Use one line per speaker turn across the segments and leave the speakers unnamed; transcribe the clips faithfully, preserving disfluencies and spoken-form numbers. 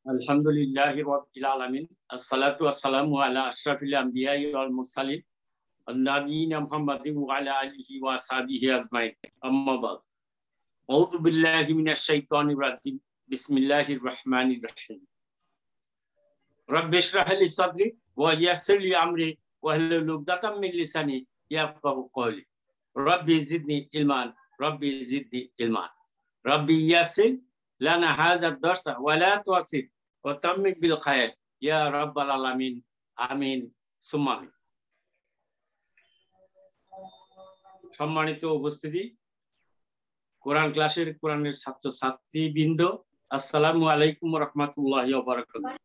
আলহামদুলিল্লাহি রাব্বিল আলামিন আসসালাতু ওয়াসসালামু আলা আশরাফিল আমবিয়া ওয়াল মুরসালিন নবিয়িনা মুহাম্মাদিন ওয়া আলা আলিহি ওয়া সাহবিহি আজমাইন আম্মা বাদ আউযু বিল্লাহি মিনাশ শাইতানির রাজিম বিসমিল্লাহির রহমানির রহিম রাব্বি ইশরাহ লি সাদরি ওয়া ইয়াসসির লি আমরি ওয়া হুলুল উকদাতাম মিন লিসানি ইয়াফকাহু কওলি রাব্বি জিদনি ইলমান রাব্বি জিদনি ইলমান রাব্বি ইয়াসসির লানা হাযা ad-darsa ওয়া লা তু'সির ওয়া তাম্মিম বিল খায়র ইয়া রাব্বাল আলামিন আমিন সুম্মা আমিন। সম্মানিত উপস্থিতি, কোরআন ক্লাসের কোরআনের ছাত্র ছাত্রীবৃন্দ, আসসালামু আলাইকুম ওয়া রাহমাতুল্লাহি ওয়া বারাকাতুহু।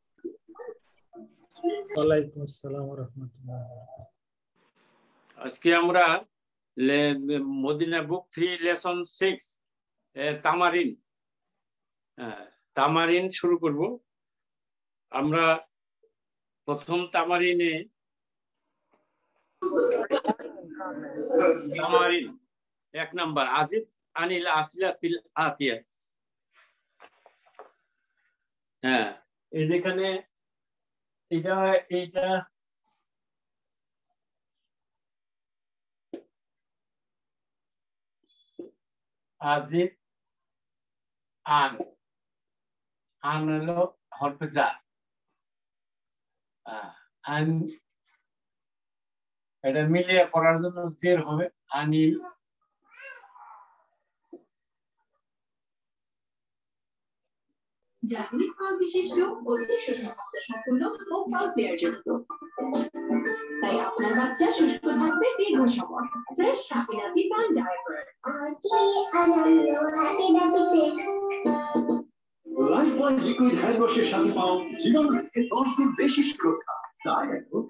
ওয়া আলাইকুম আসসালাম ওয়া রাহমাতুল্লাহি ওয়া বারাকাতুহু।
আজকে আমরা Madina book three lesson six তামারিন তামারিন শুরু করব। আমরা প্রথম তামারিনে তামারিন এক নাম্বার আজিদ আনিল আসলা ফিল আতিয়া। হ্যাঁ, এই যেখানে এটা এটা আজিদ আন আন হলো হরফে জার, আন এটা মিলিয়ে করার জন্য জের হবে আনিল
জাতীয় স্তর বিশিষ্ট অতি সুষমতা সম্পূর্ণ ও পাল্পেয়ার যুক্ত, তাই আপনার বাচ্চা সুস্থ থাকবে দীর্ঘ সময়। ফ্রেশ হ্যাপি নাপি পান ডায়াপার কি আনন্দ হ্যাপি নাপিতে।
লাইফবয় লিকুইড হ্যান্ড ওয়াশের সাথে পাও জীবাণু থেকে দশ গুণ বেশি সুরক্ষা। তাই এখন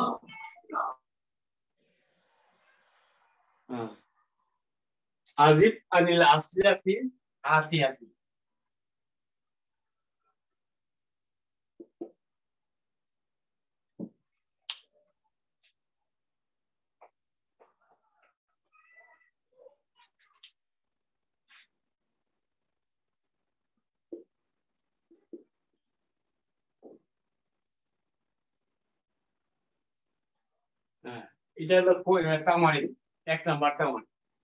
আজিব আনিল আসলাফি আতিয়াতি। এটা হলো তামারিন, এক নাম্বার তামারিন।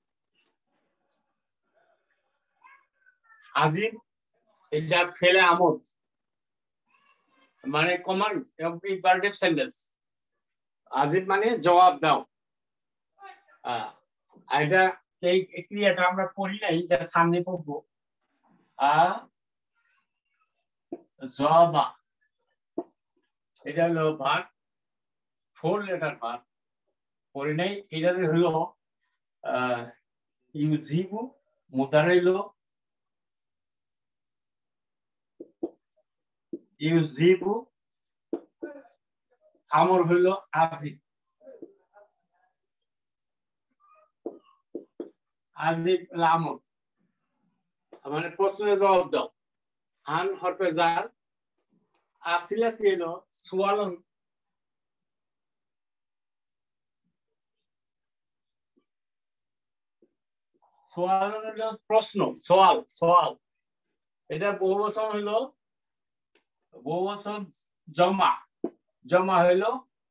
আজিব এটা ফেলে আমদ মানে কমান্ড ইম্পারেটিভ সেন্টেন্স। আজিব মানে জবাব দাও। এটা এই ক্রিয়াটা আমরা পড়ি নাই, এটা সামনে পড়বো। আ জবা এটা হলো ভাগ, ফোর লেটার ভাগ পড়ি নাই। এটা হলো আহ ইউজিবু, মুদার হইলো ইউজিবু, আমর হইল আজিব। আজিব আমর মানে প্রশ্নের জবাব দাও। আন হরফে জার, আসিলাতি হলো সুয়ালন, সোয়ালন হলো প্রশ্ন, সোয়াল সোয়াল। এটা বহুবচন হইলো বহুবচন জমা, জমা হইলো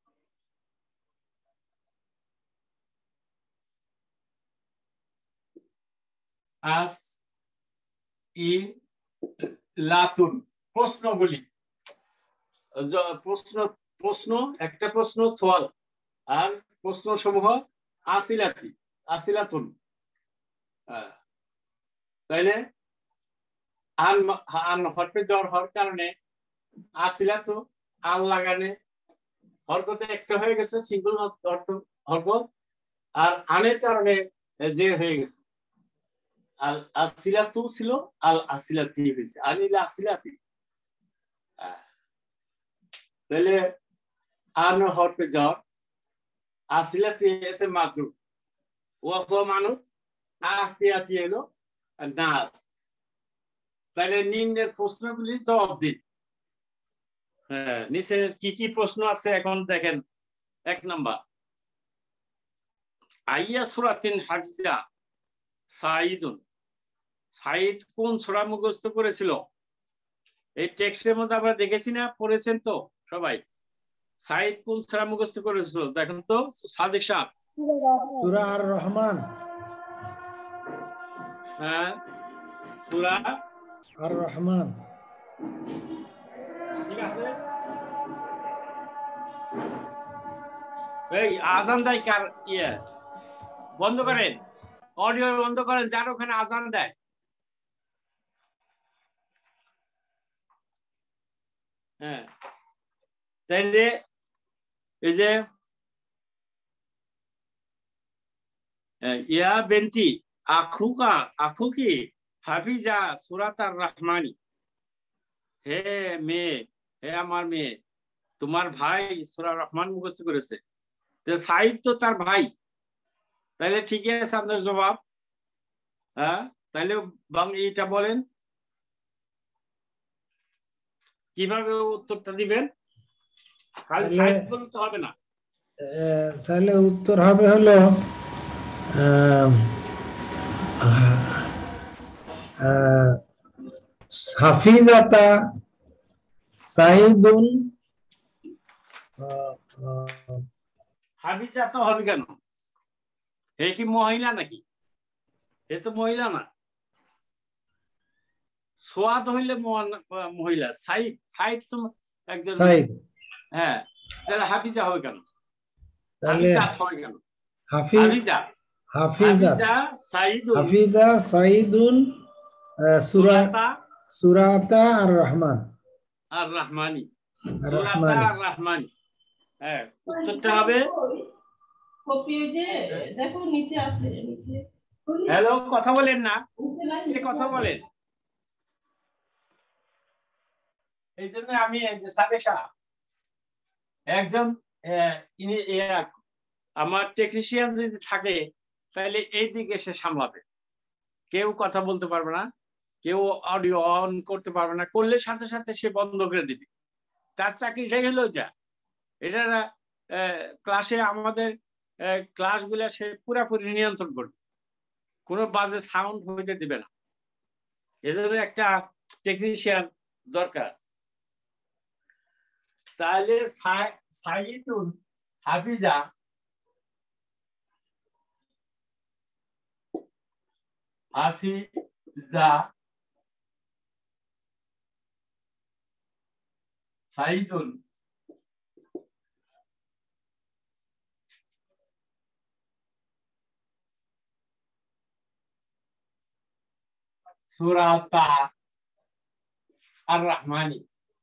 আস ই লাতুন। প্রশ্নগুলি প্রশ্ন প্রশ্ন একটা প্রশ্ন সোয়াল, আর প্রশ্ন সমূহ আসিলাতি আসিলাতুন। তাইলে আন আন হরফে জ্বর হওয়ার কারণে আসিলাতু আল লাগানে হরকতে একটা হয়ে গেছে, সিঙ্গল অর্থ হরকত। আর আনের কারণে যে হয়ে গেছে, আল আসিলাতু ছিল আল আসিলাতি হয়েছে, আনিল আসিলাতি। তাহলে আন হরফে জ্বর, আসিলাতি এসে মাত্র ওয়া হুয়া মানুষ, আতিয়াতি হলো না। তাহলে নিম্নের প্রশ্নগুলির জবাব দিন। হ্যাঁ, নিচে কি কি প্রশ্ন আছে এখন দেখেন। এক নাম্বার, আইয়া সূরাতিন হাফিজা সাঈদুন, সাঈদ কোন সূরা মুখস্থ করেছিল? এই টেক্সটের মধ্যে আমরা দেখেছি না, পড়েছেন তো সবাই? সাইদ কোন সূরা মুখস্থ করেছিল দেখেন তো সাদিক সাহেব?
সূরা আর রহমান।
হ্যাঁ, সূরা
আর রহমান।
ঠিক আছে। এই আজান দেয় কার? ইয়ে বন্ধ করেন, অডিও বন্ধ করেন, যার ওখানে আজান দেয়। হ্যাঁ, তাইলে এই যে ইয়া বেন্তি আখুকা আখুকি হাফিজা সূরাত আর রহমানি। হে মেয়ে, হে আমার মেয়ে, তোমার ভাই সূরা রহমান মুখস্থ করেছে। তো সাইদ তো তার ভাই, তাইলে ঠিকই আছে আপনার জবাব। হ্যাঁ, তাইলে বাংলা এটা বলেন, কিভাবে উত্তরটা দিবেন? খালি সাইদ বলতে হবে না।
তাহলে উত্তর হবে হলো হাফিজাতা সাইদুন।
হাফিজা তো হবে কেন? এ কি মহিলা নাকি? এ তো মহিলা না। সোয়াদ হইলে মহিলা, সাইদ সাইদ তো একজন। হ্যাঁ, তাহলে হাফিজা হবে কেন? হাফিজা হবে কেন? হাফিজা হাফিজা সাইদুন
হাফিজা সাইদুন সূরাতা সূরাতা আর রহমান
আর রহমানি। সূরাতা আর রহমানি। হ্যাঁ, উত্তরটা হবে
দেখো নিচে আছে, নিচে।
হ্যালো, কথা বলেন না, কে কথা বলেন? এই জন্য আমি একজন আমার টেকনিশিয়ান যদি থাকে তাহলে এই দিকে সে সামলাবে। কেউ কথা বলতে পারবে না, কেউ অডিও অন করতে পারবে না, করলে সাথে সাথে সে বন্ধ করে দিবে। তার চাকরিটাই হলো এটা। এটা ক্লাসে আমাদের ক্লাসগুলা সে পুরাপুরি নিয়ন্ত্রণ করবে, কোনো বাজে সাউন্ড হইতে দিবে না। এজন্য একটা টেকনিশিয়ান দরকার। তাহলে সাইদুন হাফিজা হাফিজা সাইদুন সূরাতা আর রহমানি।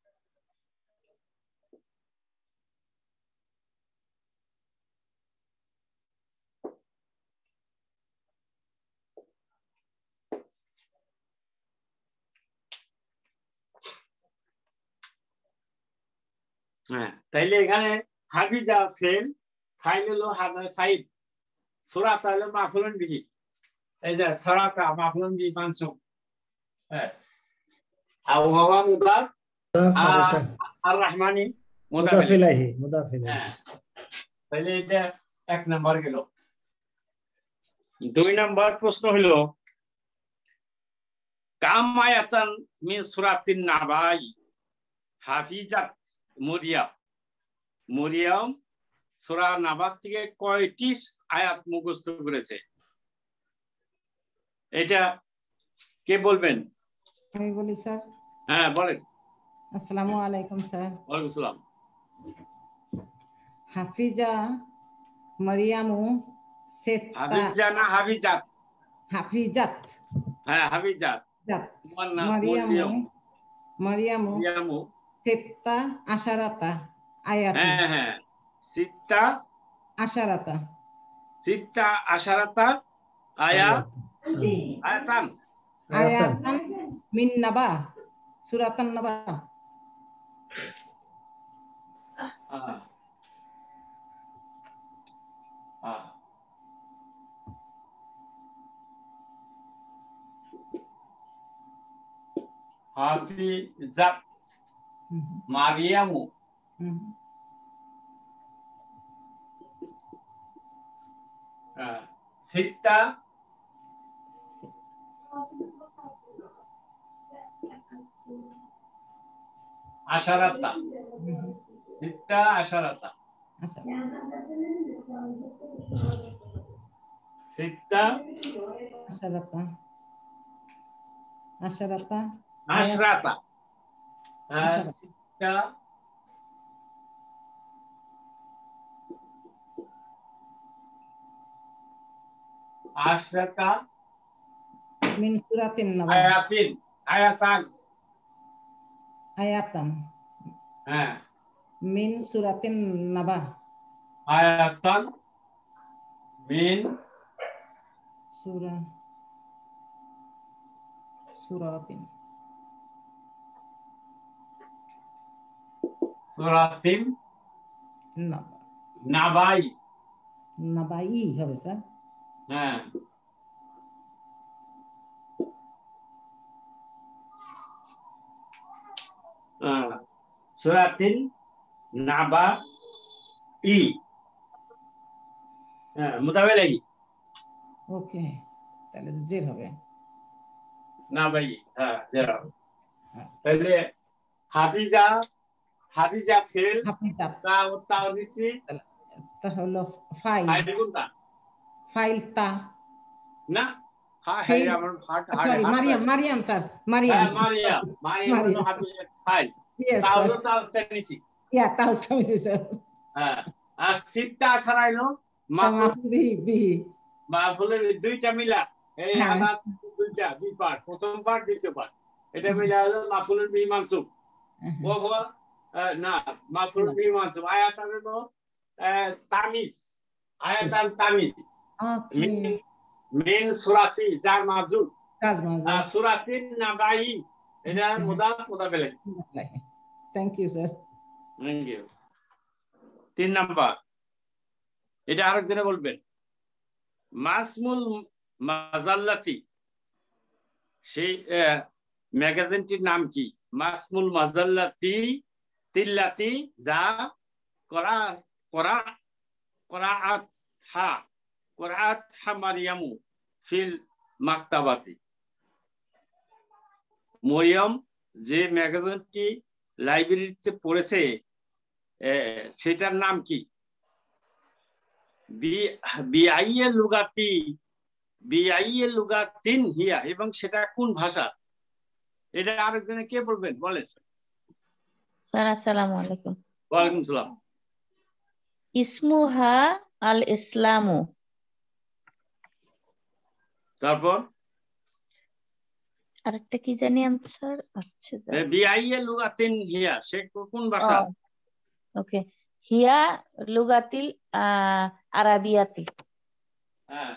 হ্যাঁ, তাইলে এখানে হাফিজা ফেল, ফাইল হলো সাইদ, সূরাতা হলো মাফউলুন বিহি। এই যে সূরাতা মাফউলুন বিহি মানসুব। হ্যাঁ, আর ওয়া মুদাফ আর রহমানি মুদাফ ইলাইহি। মুদাফ ইলাইহি। হ্যাঁ, তাইলে এটা এক নাম্বার গেল। দুই নাম্বার প্রশ্ন হলো কাম আয়াতান মিন সূরাতিন নাবাই হাফিজাত মরিয়াম। মরিয়াম সূরা নাবা থেকে কয়টি আয়াত মুখস্থ করেছে? এটা কে বলবেন?
আমি বলি স্যার।
হ্যাঁ, বলেন।
আসসালামু আলাইকুম স্যার।
ওয়ালাইকুম আসসালাম।
হাফিজা মারিয়ামু সেত্তা।
হাফিজা না হাফিজাত?
হাফিজাত।
হ্যাঁ, হাফিজাত।
মারিয়ামু মারিয়ামু
মারিয়ামু
সেত্তা আশারাতা আয়াত।
হ্যাঁ হ্যাঁ, সিত্তা
আশারাতা
সিত্তা আশারাতা আয়াত আয়াতান
আয়াতান মিন নাবা সূরাতান নাবা।
আহ আহ হাফিজাত মারিয়ামু সিত্তা আশারাতা সিত্তা আশারাতা সিত্তা
আশারাতা আশারাতা
আশরাতা সিত্তা আশরাতা
min suratin naba
ayatin ayatan
ayatan
হ্যাঁ
min suratin naba
ayatan min
surah suratin
suratin
naba
nabai
nabai হবে স্যার
হ্যাঁ suratin naba i হ্যাঁ মুতাবে লাগি
ওকে তাহলে জের হবে
নাবাই হ্যাঁ জের হবে তাহলে হাফিজা হাফিজা ফেল
হাফিজা
তা তাও দিছি
তা হলো ফাইল
ফাইল কোনটা
ফাইল তা
না হ্যাঁ হ্যাঁ আমার হাট
সরি মারিয়াম মারিয়াম স্যার মারিয়াম
হ্যাঁ মারিয়াম মারিয়াম হলো হাফিজা ফাইল
Yes,
তাও
sir.
তাও নিছি
Yeah, তাও তামিছি স্যার
হ্যাঁ আর সিটটা আসারাইলো মাফুল
মাফুল বিহি বিহি
মাফুলের দুইটা মিলা এই
হ্যাঁ।
হানাত দুইটা দুই পার্ট প্রথম পার্ট দ্বিতীয় পার্ট এটা মিলা হলো মাফুলের বিহি মানসুব ও হলো না মাফুলের বিহি মানসুব আয়াতান হলো তামিজ আয়াতান তামিজ
ওকে
মিন মিন সুরাতি যার মাজুদ
কাজ মাজা
সুরাতিন নাবাই এটা মুদাফ মুদাফেলে
thank you sir
thank you তিন নাম্বার এটা আরেকজনে বলবেন মাসমুল মাজাল্লাতি সেই ম্যাগাজিনটির নাম কি মাসমুল মাজাল্লাতি তিল্লাতি যা করা করা করাআত হা করাআত হা মারিয়ামু ফিল মাকতাবাতি মরিয়ম যে ম্যাগাজিনটি লাইব্রেরিতে পড়েছে সেটার নাম কি বিআইএ লুগাতি বিআইএ লুগাতিন হিয়া এবং সেটা কোন ভাষা এটা আরেকজনে কে বলবেন বলেন
স্যার আসসালামু আলাইকুম
ওয়ালাইকুম সালাম
ইসমুহা আল ইসলামু
তারপর
আরেকটা কি জানি আনসার আচ্ছা
বিআইএ লুগাতিন হিয়া সে কোন ভাষা
ওকে হিয়া লুগাতিল আরাবিয়াতি
হ্যাঁ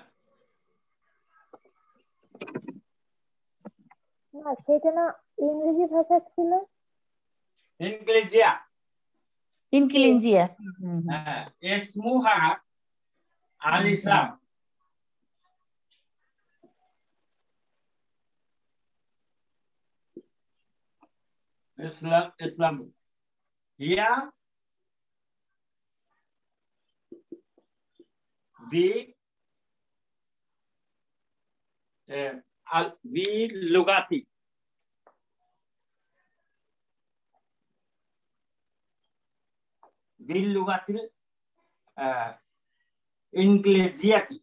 না সেটা না ইংরেজি ভাষা ছিল
ইংরেজিয়া
ইনকিলিনজিয়া
হ্যাঁ ইসমুহা আল ইসলাম ইসলাম ইসলাম হিয়া বি বি লুগাতি বিল লুগাতিল ইংরেজিয়াতি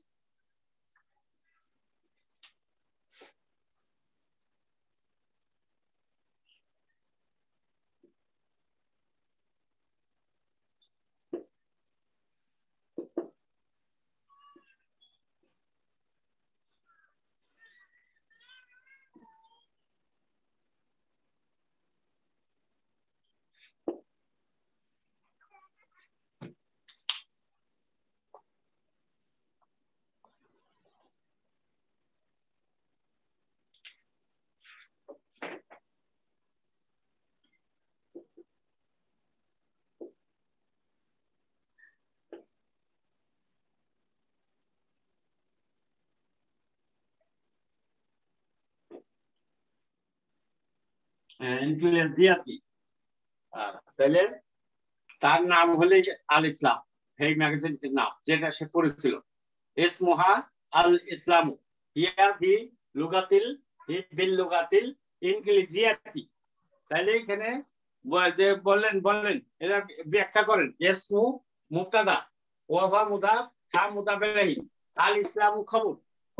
ইনফ্লুয়েন্সিয়াতি তাহলে তার নাম হলে আল ইসলাম এই ম্যাগাজিনটির নাম যেটা সে পড়েছিল ইসমুহা আল ইসলাম হিয়া বি লুগাতিল বিল লুগাতিল ইনক্লিজিয়াতি তাহলে এখানে যে বললেন বললেন এটা ব্যাখ্যা করেন। ইসমু মুবতাদা ওয়া হুয়া মুদাফ হা মুদাফ ইলাইহি আল ইসলামু খবর।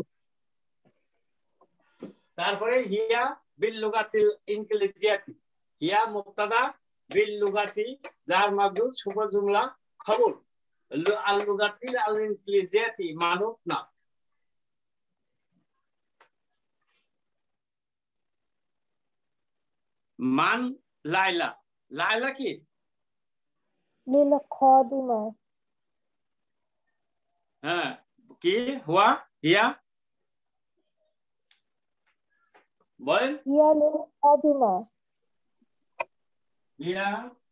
তারপরে হিয়া বিল লুগাতিল ইনকিলিজিয়াতি, হিয়া মুবতাদা বিল লুগাতি যার মাযুর শুভ জুমলা খবর, আল লুগাতিল আল ইনকিলিজিয়াতি মানুব না। মান লাইলা, লাইলা কি
লীলা খাদিমা,
হ্যাঁ কি হুয়া হিয়া বলেন।
হিয়া লীলা খাদিমা,
হিয়া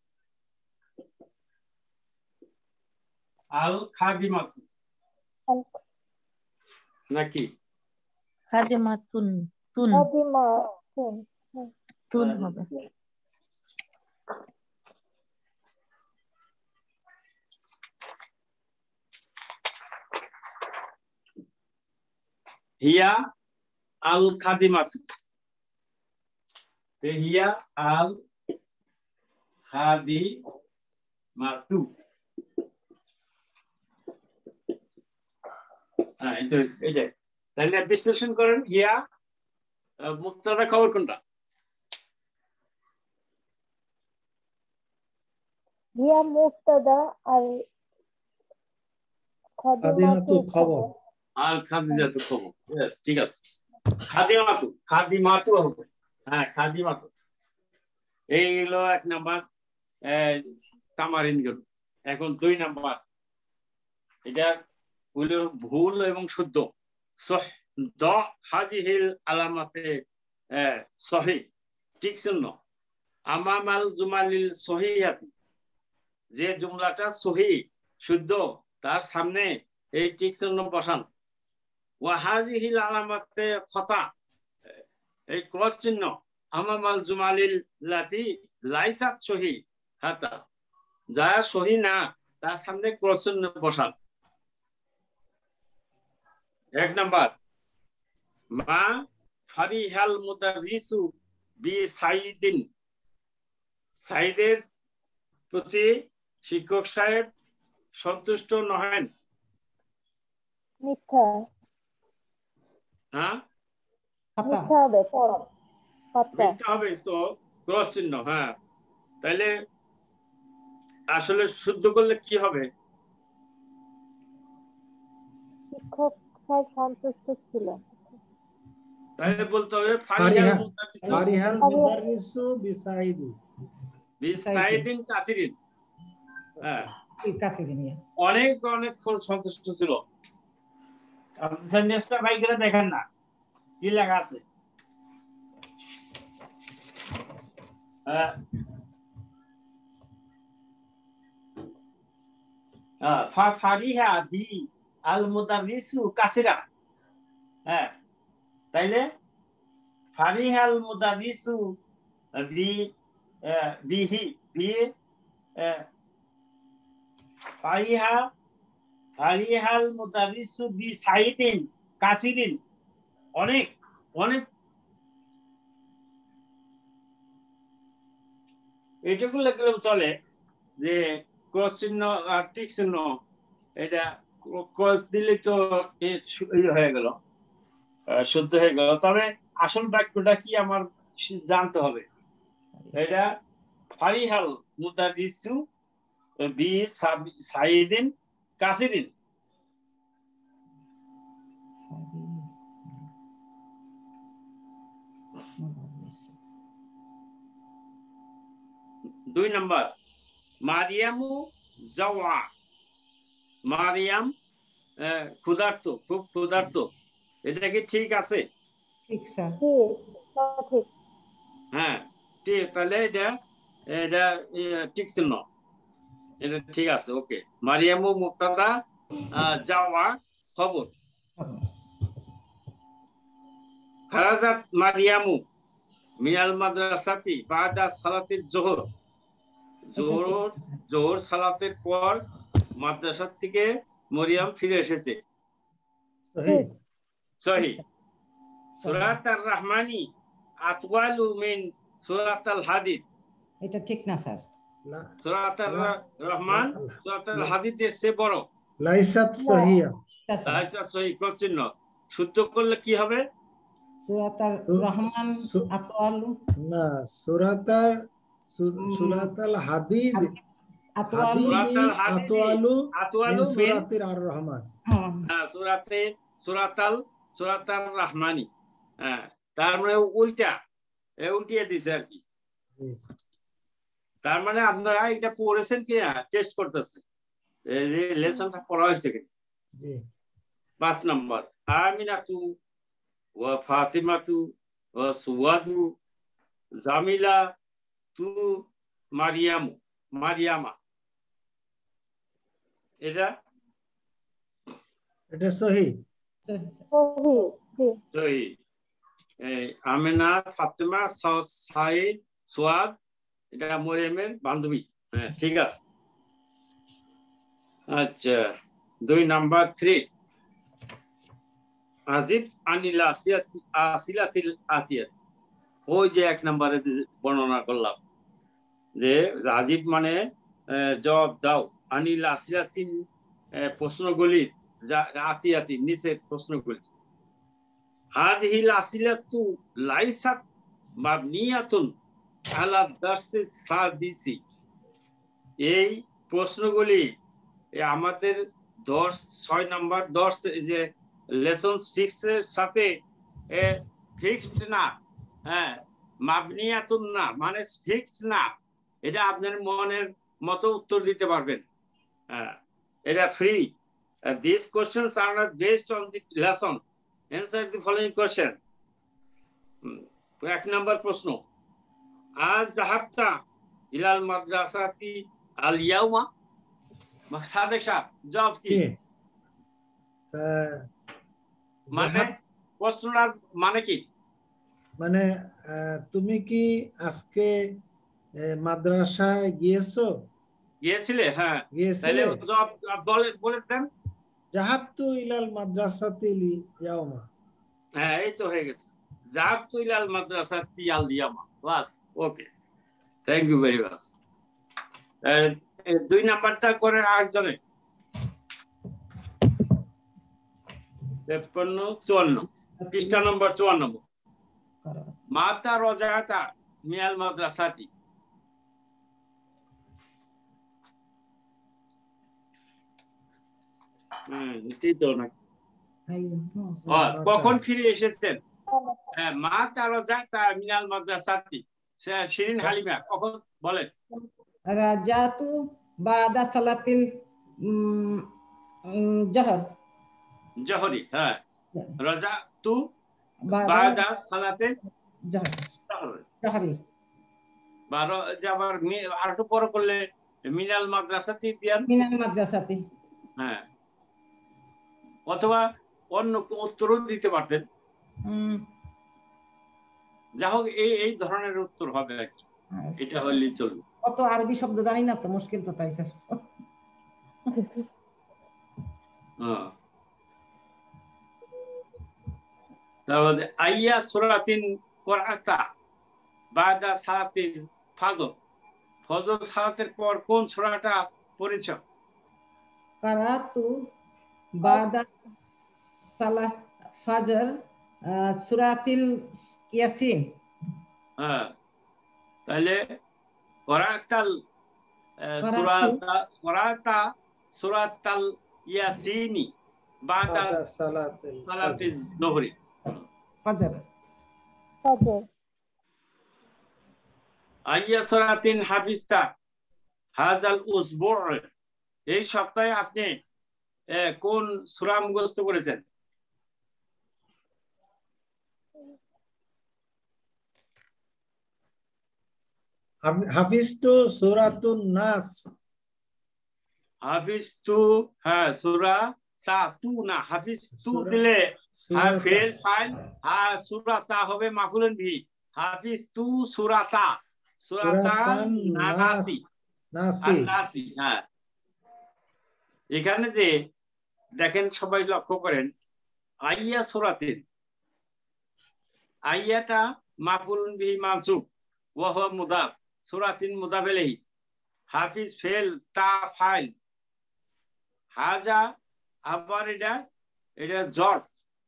আল খাদিমা নাকি
খাদিমাতুন, তুন
খাদিমা তুন,
তুন হবে।
হিয়া আল খাদিমাতু, হিয়া আল খাদিমাতু, হ্যাঁ এই যে তাহলে বিশ্লেষণ করেন। হিয়া মুবতাদা খবর কোনটা?
হিয়া মুবতাদা আর
খাদিমাতু খবর,
আল খাদিজাতু খবর। यस ঠিক আছে। খাদিমাতু, খাদিমাতু হবে, হ্যাঁ খাদিমাতু। এই হলো এক নাম্বার তামারিন গেল। এখন দুই নাম্বার, এটা হলো ভুল এবং শুদ্ধ। সহ দ হাজিহিল আলামাতে সহি ঠিক চিহ্ন আমামাল জুমালিল সহিহাতি, যে জুমলাটা সহি শুদ্ধ তার সামনে এই ঠিক চিহ্ন বসান। ওয়া হাজিহিল আলামাতে খতা, এই ক্রস চিহ্ন আমামাল জুমালিল লাতি লাইসাত সহি হাতা, যা সহি না তার সামনে ক্রস চিহ্ন বসান। এক নাম্বার মা ফারিহাল মুদাররিসু বি সাইদিন, সাইদের প্রতি শিক্ষক সাহেব সন্তুষ্ট নহেন।
মিথ্যা,
হ্যাঁ
মিথ্যা হবে, পড়া কথা
মিথ্যা হবে তো ক্রস চিহ্ন। হ্যাঁ তাহলে আসলে শুদ্ধ করলে কি হবে?
শিক্ষক স্যার সন্তুষ্ট ছিলেন।
তাহলে বলতে হবে ফারিহাল
ফারিহা
মুদাররিসু
ফারিহাল মুদাররিসু বিসাইদি,
বিসাইদিন কাসিরিন, হ্যাঁ
কাসিরিনিয়া।
অনেক অনেক সন্তুষ্ট ছিল। আপনি নেক্সটটা ভাই করে দেখেন না কি লেখা আছে। ফারিহা বি আল মুদাররিসু কাসিরা, হ্যাঁ তাইলে ফারিহাল মুদাররিসু বি বিহি বি ফারিহা ফারিহাল মুদাররিসু বি সাইদিন কাসিরিন, অনেক অনেক। এটুকু লিখলেও চলে যে ক্রস চিহ্ন আর টিক চিহ্ন, এটা ক্রস দিলে তো হয়ে গেল, শুদ্ধ হয়ে গেল। তবে আসল বাক্যটা কি আমার জানতে হবে। এটা ফারিহাল মুদাররিসু বি সাইদিন কাসিরিন। দুই নাম্বার মারিয়ামু জাওয়া, মারিয়াম ক্ষুধার্ত, খুব ক্ষুধার্ত, এটা কি ঠিক আছে?
ঠিক স্যার,
ঠিক,
হ্যাঁ ঠিক। তাহলে এটা এটা ঠিক চিহ্ন, এটা ঠিক আছে। ওকে, মারিয়ামু মুবতাদা জাওয়া খবর। খারাজাত মারিয়ামু মিনাল মাদ্রাসাতি বাদা সালাতিল যোহর, জোহর জোহর সালাতের পর মাদ্রাসা থেকে মরিয়াম ফিরে এসেছে।
সহিহ
সহিহ। সূরাত আর রহমানি আতওয়ালু মিন সূরাত আল হাদিদ,
এটা ঠিক না স্যার।
সূরাতুর রহমান সূরাতুল হাদীদের চেয়ে বড়।
লাইসাত সহিয়া।
লাইসাত সহি চিহ্ন শুদ্ধ করলে কি হবে?
সূরাতুর রহমান আতওয়ালু
না, সূরাতার সূরাতুল হাদীদ
আতওয়ালু
আতওয়ালু
আতওয়ালু
মিন সূরাতির আর রহমান।
হ্যাঁ, সূরাতে সূরাতাল সূরাতার রহমানি। হ্যাঁ, তার মানে উল্টা এ উল্টিয়ে দিছে আর কি। তার মানে আপনারা এটা পড়েছেন কি না টেস্ট করতেছে এই যে লেসনটা পড়া হয়েছে কি। পাঁচ নম্বর আমিনাতু ওয়া ফাতিমাতু ওয়া সুওয়াদু জামিলা তু মারিয়াম মারিয়ামা। এটা
এটা সহি
সহি জি
সহি। এই আমিনা ফাতিমা সাইদ সুয়াদ এটা মরিয়মের বান্ধবী। হ্যাঁ ঠিক আছে। আচ্ছা দুই নাম্বার থ্রি আজিব আনিল আসিয়াত আসিলাতিল আতিয়াত। ওই যে এক নম্বরে বর্ণনা করলাম যে আজিব মানে জবাব দাও, আনিল আসিলাতিন প্রশ্নগুলি আতিয়াতি নিচের প্রশ্নগুলি। হাযিহিল আসিলাতু লাইসাত মাবনিয়াতুন আলা দারসিস সাদিসি। এই প্রশ্নগুলি আমাদের দশ ছয় নম্বর দশ যে লেসন সিক্স এর সাথে ফিক্সড না। হ্যাঁ, মাবনিয়াতুন না মানে ফিক্সড না, এটা আপনার মনের মতো উত্তর দিতে পারবেন। হ্যাঁ, এটা free. This questions are not based on the lesson. Answer the following question. এক নম্বর প্রশ্ন, আজ যাহাবতা ইলাল মাদ্রাসাতি আল ইয়াউমা। সাদেক সাহেব জবাব কি? মানে প্রশ্নটার মানে কি?
মানে তুমি কি আজকে মাদ্রাসায় গিয়েছো?
গিয়েছিলে? হ্যাঁ
গিয়েছিলে।
জবাব বলে বলে দেন।
যাহাবতু ইলাল মাদ্রাসাতিল ইয়াউমা।
হ্যাঁ এই তো হয়ে গেছে, যাহাবতু ইলাল মাদ্রাসাতি আল ইয়াউমা। বাস, okay, thank you very much. দুই নাম্বারটা করে আরেকজনে। তেপ্পান্ন চুয়ান্ন পৃষ্ঠা নম্বর চুয়ান্ন। মাতা রজাতা মিয়াল মাদ্রাসাতি। হম ঠিক তো নাকি? কখন ফিরে এসেছেন? মাতা রজাতা মিয়াল মাদ্রাসাতি। শিরিন হালিমা কখন বলেন?
রাজাতু বাদা সালাতিল জহর।
জহরি। হ্যাঁ, রাজাতু বাদা সালাতিল জহরি। বারো যাবার আর একটু পরে করলে মিনাল মাদ্রাসাতি দিয়ান।
মিনাল মাদ্রাসাতি।
হ্যাঁ, অথবা অন্য উত্তরও দিতে পারতেন। যা হোক এই এই ধরনের উত্তর হবে আর কি, এটা হলেই চলবে।
অত আরবি শব্দ জানি না তো, মুশকিল তো তাই স্যার।
তারপরে আইয়া সূরাতিন কুরআতা বাদা সালাতিল ফজর। ফজর সালাতের পর কোন সূরাটা পড়েছ?
কারাতু বাদা সালাত ফজর সূরাতুল ইয়াসিন।
হ্যাঁ, তাহলে কুরআতাল সূরাতা কুরআতা সূরাতাল ইয়াসিনি বাদা সালাতিল সালাতিল যোহরি
ফজর।
ফজর।
আইয়া সূরাতিন হাফিজতা হাযাল উসবু'। এই সপ্তাহে আপনি কোন সূরা মুখস্থ করেছেন?
হাফিজতু সূরাতুন নাস।
হাফিজতু, হ্যাঁ, সূরা তা তু না, হাফিজতু দিলে হ্যাঁ ফেল ফাইল, হ্যাঁ সূরা তা হবে মাফউলুন বিহি। হাফিজতু সূরাতা সূরাতান নাসি নাসি। হ্যাঁ, এখানে যে দেখেন সবাই লক্ষ্য করেন, আইয়া সূরাতিন, আইয়াটা মাফউলুন বিহি মানসুব ওয়া হুয়া মুদাফ। সুরাতিন মুদাফেলেহি হাফিজ ফেল তা ফাইল হাজা আবার এটা এটা জর্ফ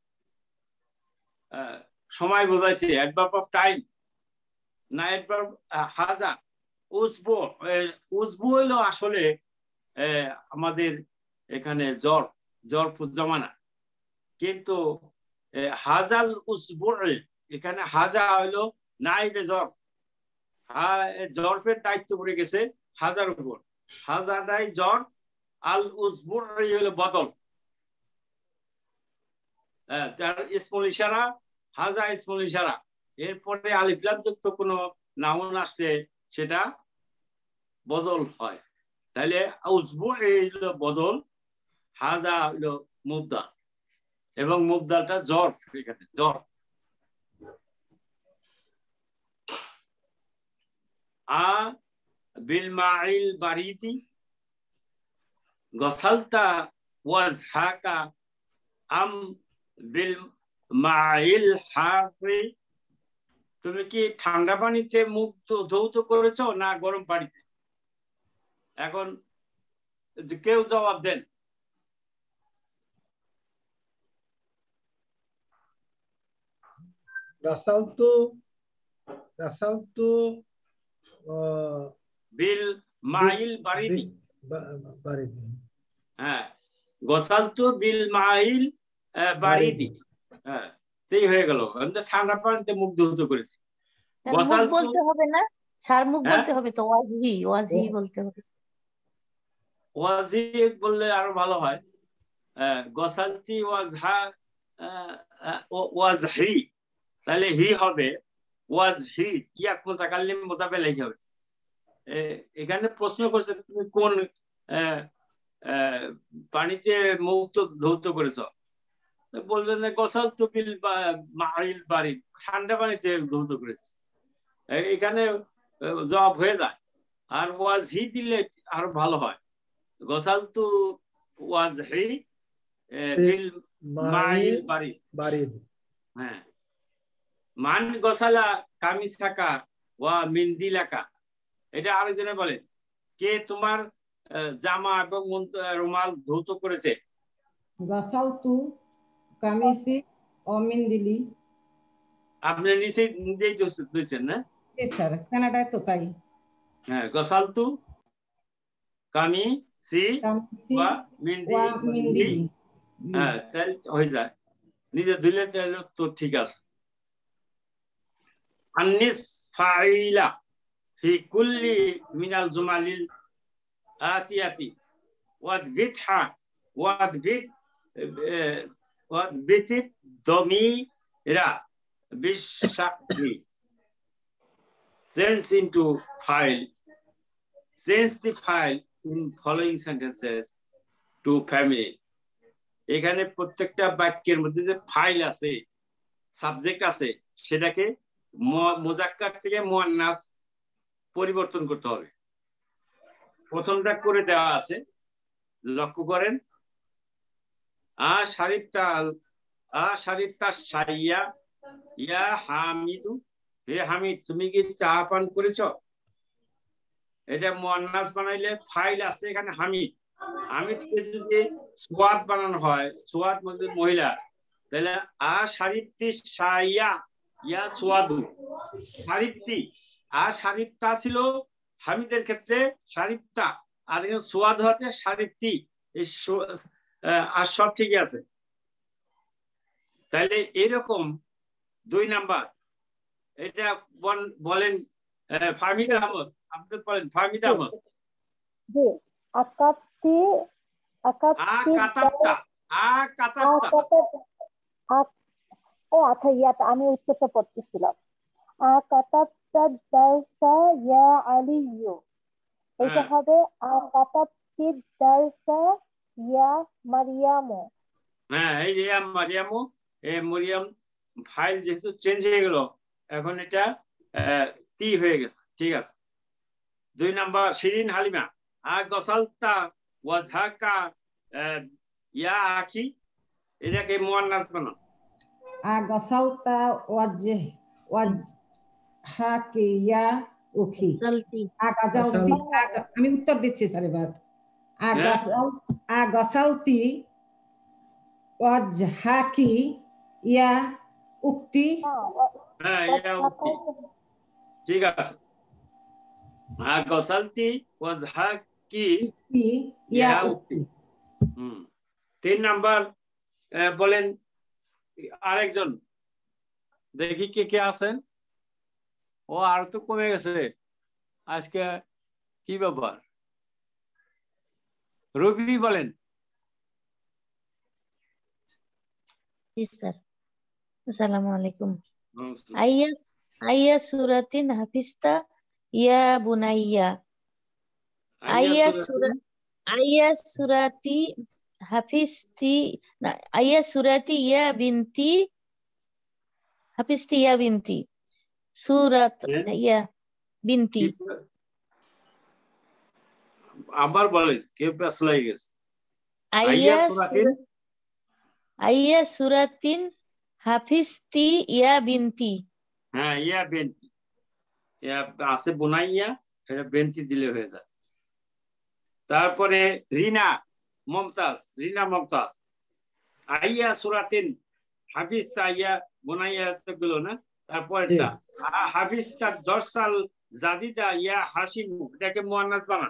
সময় বোঝাইছে অ্যাডভার্ব অফ টাইম না অ্যাডভার্ব হাজা উসবু উসবু হলো আসলে আমাদের এখানে জর্ফ জর্ফ জামানা কিন্তু হাজাল উসবু এখানে হাজা হলো নাইবে জর্ফ জর্ফের দায়িত্ব পড়ে গেছে হাজার উপর হাজাটাই জর্ফ আল উসবু হলো বদল যার ইসমুল ইশারা হাজা ইসমুল ইশারা এরপরে আলিফ লাম যুক্ত কোনো নাউন আসলে সেটা বদল হয় তাহলে উসবু হলো বদল হাজা হলো মুবদাল এবং মুবদালটা জর্ফ এখানে জর্ফ আ বিল মাইল বারিদি গসালতা ওয়াজহাকা আম বিল মাইল হারি তুমি কি ঠান্ডা পানিতে মুখ ধৌত করেছো না গরম পানিতে এখন কেউ জবাব দেন
গাসালতু গাসালতু
বিল মাইল বারিদি
বারিদি
হ্যাঁ গসালতু বিল মাইল বারিদি হ্যাঁ সেই হয়ে গেল আমি তো ঠান্ডা পানিতে মুখ ধৌত করেছি
মুখ বলতে হবে না সার মুখ বলতে হবে তো ওয়াজি ওয়াজি বলতে হবে
ওয়াজি বললে আরো ভালো হয় গসালতি ওয়াজহা ওয়াজহি তাহলে হি হবে ওয়াজহি ইয়াক মুতাকাল্লিম মুতাকাল্লিম হবে এখানে প্রশ্ন করছে তুমি কোন পানিতে মুখ তো ধৌত করেছো বলবেন যে গসালতু বিল মাইল বারিদ ঠান্ডা পানিতে ধৌত করেছে এখানে জবাব হয়ে যায় আর ওয়াজহি দিলে আরো ভালো হয় গসালতু ওয়াজহি বিল মাইল বারিদ
বারিদ
হ্যাঁ মান গসালা কামিসাকা ওয়া মিন্দিলাকা এটা আরেকজনে বলেন কে তোমার জামা এবং রুমাল ধৌত করেছে
গসালতু কামিসি ও মিন্দিলি
আপনি নিচে নিজেই দিয়েছেন না
জি স্যার কানাডায় তো তাই
হ্যাঁ গসালতু কামিসি ওয়া মিন্দিলি হ্যাঁ তাহলে হয়ে যায় নিজে ধুলে তাহলে তো ঠিক আছে আনিস ফাইলা ফি কুল্লি মিনাল জুমালিল আতিয়াতি ওয়াদবিতহা ওয়াদবিত ওয়াদবিত দমিরা বিশাকরি change into file change the file in following sentences to family এখানে প্রত্যেকটা বাক্যের মধ্যে যে ফাইল আছে সাবজেক্ট আছে সেটাকে মুজাক্কার থেকে মুয়ান্নাস পরিবর্তন করতে হবে প্রথমটা করে দেওয়া আছে লক্ষ্য করেন আ শারিফতা আ শারিফতা শাইয়া ইয়া হামিদু হে হামিদ তুমি কি চা পান করেছো এটা মুয়ান্নাস বানাইলে ফাইল আছে এখানে হামিদ হামিদকে যদি সুয়াদ বানানো হয় সুয়াদ মানে মহিলা তাহলে আ শারিফতি শাইয়া ইয়া সুয়াদু শারিফতি আ শারিফতা ছিল হামিদের ক্ষেত্রে শারিফতা আর এখানে সুয়াদ হতে শারিফতি এই আর সব ঠিকই আছে তাহলে এরকম দুই নাম্বার এটা বলেন ফাহমিদ আহমদ আপনি বলেন ফাহমিদ আহমদ
জি আকাতি আকাতি
আ কাতাবতা আ কাতাবতা
ও আচ্ছা ইয়াতে আমি উত্তরটা পড়তেছিলাম আ কাতাবতা দারসা ইয়া আলিয়ু এটা হবে আ কাতাবতি দারসা ইয়া মারিয়ামু
হ্যাঁ এই যে মারিয়ামু এই মরিয়ম ফাইল যেহেতু চেঞ্জ হয়ে গেল এখন এটা তি হয়ে গেছে ঠিক আছে দুই নাম্বার শিরিন হালিমা আ গসালতা ওয়াজহাকা ইয়া আখি এটাকে মুয়ান্নাস বানাও
আ গসালতা ওয়াজহ ওয়াজহাকি ইয়া উখি
গসালতি
আগাজাউতি আগা- আমি উত্তর দিচ্ছি স্যার এবার আগাসাউ আগাসাউতি ওয়াজহাকি ইয়া উক্তি
হ্যাঁ ইয়া উক্তি ঠিক আছে হ্যাঁ গসালতি ওয়াজহাকি
কি ইয়া
ইয়া উক্তি হুম তিন নাম্বার আহ, বলেন আরেকজন দেখি কে কে আছেন ও আর তো কমে গেছে আজকে কি ব্যাপার রবি বলেন
জি স্যার আসসালামু আলাইকুম আইয়া আইয়া সুরাতিন হাফিজতা ইয়া বুনাইয়া আইয়া সুরা আইয়া সুরাতি হাফিজতি না আইয়া সুরাতি ইয়া বিনতি হাফিজতি ইয়া বিনতি সুরাত
হ্যাঁ?
ইয়া বিনতি
আবার বলেন কে পেছ লাগে গেছে আইয়া
আইয়া
সুরাতিন
সুরা- আইয়া সুরাতিন হাফিজতি ইয়া বিনতি
হ্যাঁ ইয়া বেন্তি ইয়া আছে বুনাইয়া এটা বেন্তি দিলে হয়ে যায় তারপরে রিনা মমতাজ রিনা মমতাজ আইয়া সুরাতিন হাফিজতা ইয়া বুনাইয়া গুলো না তারপরটা হাফিজতা দরসাল জাদিদা ইয়া হাসিম এটাকে মুয়ান্নাস বানা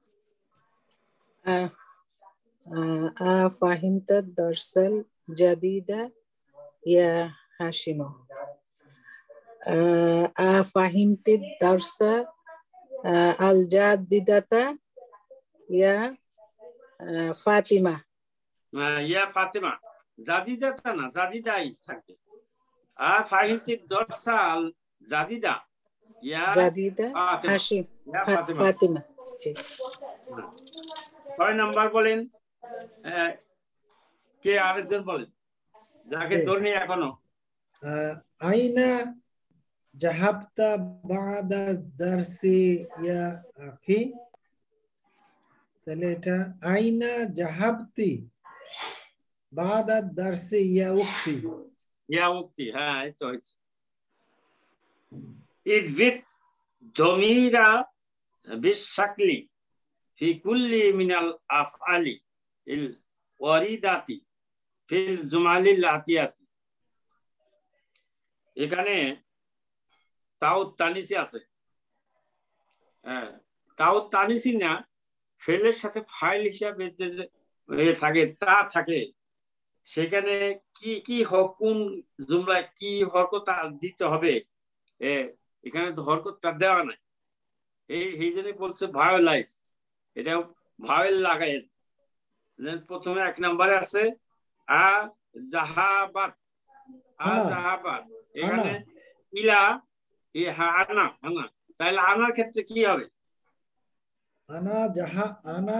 آه، آه، أفهمت الدرس الجديد يا هاشم آه، أفهمت الدرس آه، الجديدة يا آه، فاطمة
আহ, ইয়া ফাতেমা জাদিদা তা না জাদিদাই থাকে আর ফাহিমতি দরসাল জাদিদা ইয়া
جديدة
ফাতেমা
هاشم
ইয়া
فا-
ফাতেমা
فاطمة جي.
হ্যাঁ। ছয় নাম্বার বলেন আহ, কে আরেকজন বলেন যাকে
কে?
ধরনি এখনো
آه، أين ذهبت بعد الدرس يا أخي؟ তাহলে এটা আইনা জাহাবতি বাদা দারসি ইয়া উক্তি
ইয়া উক্তি হ্যাঁ এই তো হয়েছে ইদবিত জমিরা বিশাকলি ফি কুল্লি মিনাল আফআলি ইল ওয়ারিদাতি ফিল জুমালিল আতিয়াতি এখানে তাও তানিসি আছে হ্যাঁ তাও তানিসি না ফেলের সাথে ফাইল হিসাবে যে যে এ থাকে তা থাকে সেখানে কি কি হকুম জুমলায় কি হরকত দিতে হবে এ এখানে তো হরকতটা দেওয়া নাই এই এই জন্য বলছে ভায়োলাইজ এটা ভায়োল লাগাই প্রথমে এক নম্বরে আছে আ জাহাবাত আ
আনা।
জাহাবাত এখানে
আনা।
ইলা ই হা আনা আনা তাহলে আনার ক্ষেত্রে কি হবে
আনা জাহা আনা